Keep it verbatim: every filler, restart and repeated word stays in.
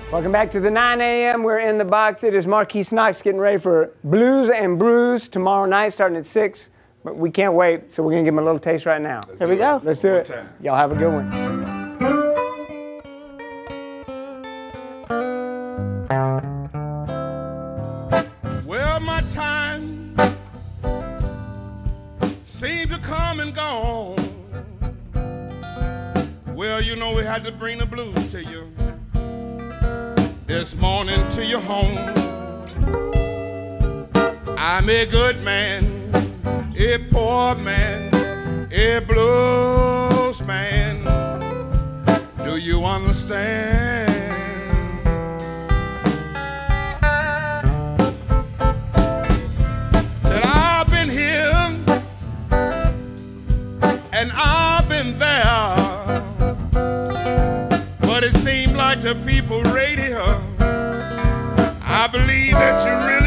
Welcome back to the nine A M We're in the box. It is Marquise Knox getting ready for Blues and Brews tomorrow night starting at six. But we can't wait, so we're going to give them a little taste right now. Let's Here we go. it. Let's do One it. time. Y'all have a good one. Well, my time seemed to come and gone. Well, you know we had to bring the blues to you this morning, to your home. I'm a good man, a poor man, a blues man. Do you understand? That I've been here and I've been there, but it seemed like the people right here, I believe that you really